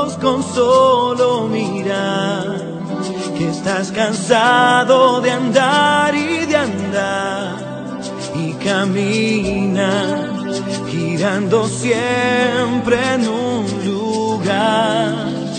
ojos con solo mirar que estás cansado de andar y de andar y camina girando siempre en un lugar.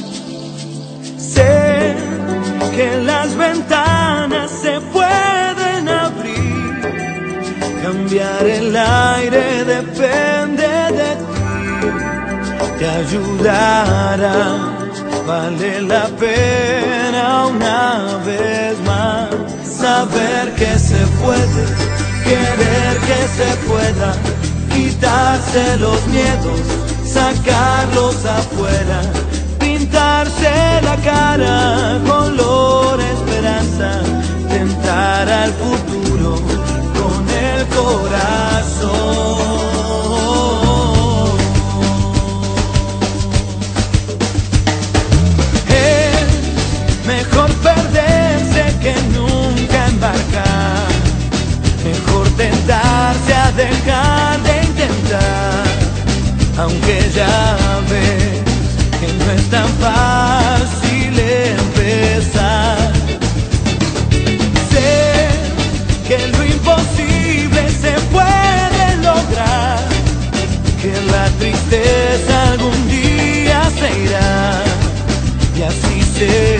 Sé que las ventanas se pueden abrir, cambiar el aire depende de ti, te ayudará, vale la pena una vez más saber que se puede, querer que se pueda, quitarse los miedos, sacarlos afuera, pintarse la cara color esperanza, tentar al futuro con el corazón. Es mejor perderse que nunca embarcar, mejor tentarse a dejar de intentar, aunque ya ves que no es tan fácil empezar. Sé que lo imposible se puede lograr, que la tristeza algún día se irá y así será.